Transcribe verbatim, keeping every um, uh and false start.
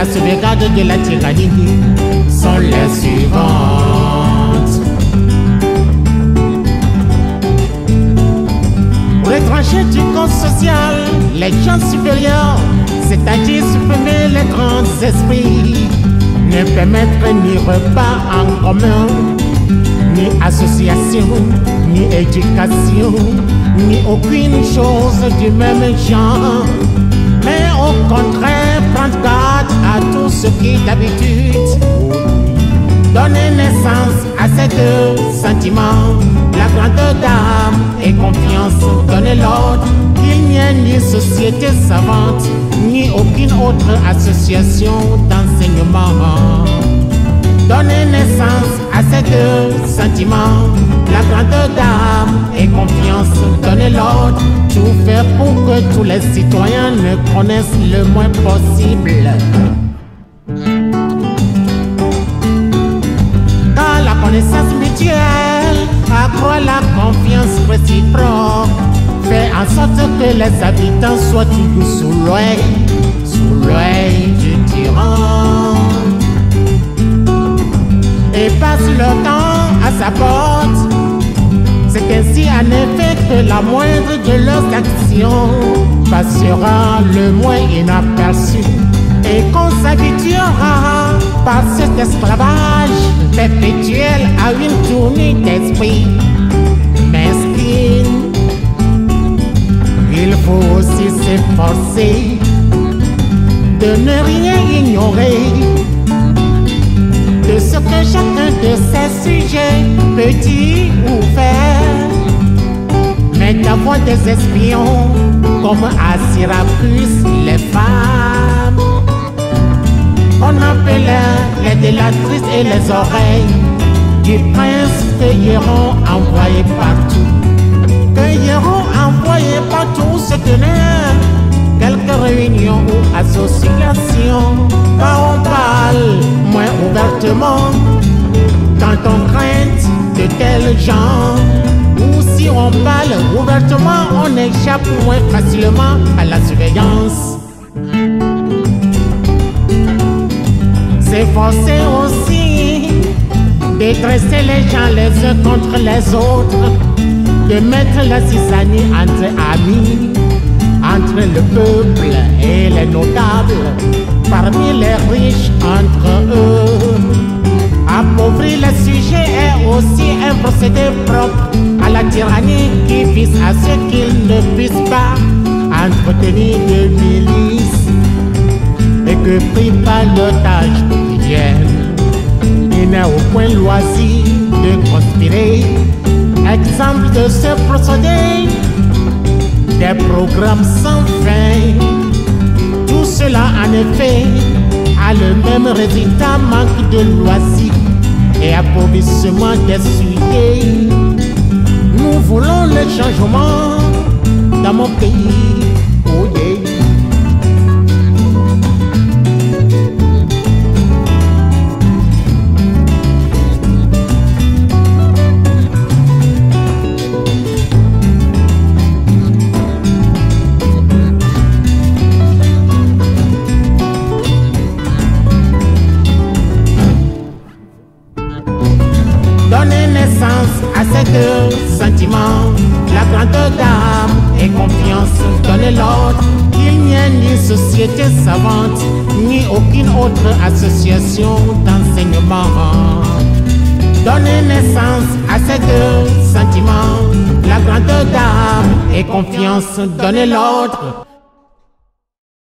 la sauvegarde de la tyrannie sont les suivantes. Pour retrancher du compte social les gens supérieurs, c'est-à-dire supprimer les grands esprits, ne permettre ni repas en commun, ni association, ni éducation, ni aucune chose du même genre, mais au contraire prendre garde à tout ce qui d'habitude donner naissance à ces deux sentiments, la grandeur d'âme et confiance. Donner l'ordre qu'il n'y ait ni société savante, ni aucune autre association d'enseignement. Donner naissance à ces deux sentiments, la grandeur d'âme et confiance. Donner l'ordre, tout faire pour que tous les citoyens ne connaissent le moins possible. Car la connaissance mutuelle accroît la confiance réciproque, fait en sorte que les habitants soient toujours sous l'œil, sous l'œil du tyran, et passent leur temps à sa porte. C'est ainsi en effet que la moindre de leurs actions passera le moins inaperçu, et qu'on s'habituera par cet esclavage perpétuel à une tournée d'esprit mesquine. Il faut aussi s'efforcer de ne rien ignorer de ce que chacun de ces sujets, petits ou verts, met d'avoir des espions comme à Syracuse les femmes. On appelait les délatrices et les oreilles du prince cueilleront envoyés partout. Cueilleront envoyés partout se tenaient quelques réunions ou associations. Quand on parle moins ouvertement, quand on craint de tels gens, ou si on parle ouvertement, on échappe moins facilement à la surveillance. S'efforcer aussi de dresser les gens les uns contre les autres, de mettre la zizanie entre amis, entre le peuple et les notables, parmi les riches entre eux. Appauvrir les sujets est aussi un procédé propre à la tyrannie qui vise à ce qu'ils ne puissent pas entretenir de milices et que pris par leur tâche quotidienne, il n'est au point loisir de conspirer. Exemple de ce procédé, des programmes sans fin. Tout cela en effet a le même résultat, manque de loisirs et appauvrissement des sujets. Nous voulons le changement dans mon pays. Oh yeah. Donner naissance à ces deux sentiments, la grandeur d'âme et confiance. Donner l'ordre qu'il n'y ait ni société savante, ni aucune autre association d'enseignement. Donner naissance à ces deux sentiments, la grandeur d'âme et confiance. Donner l'ordre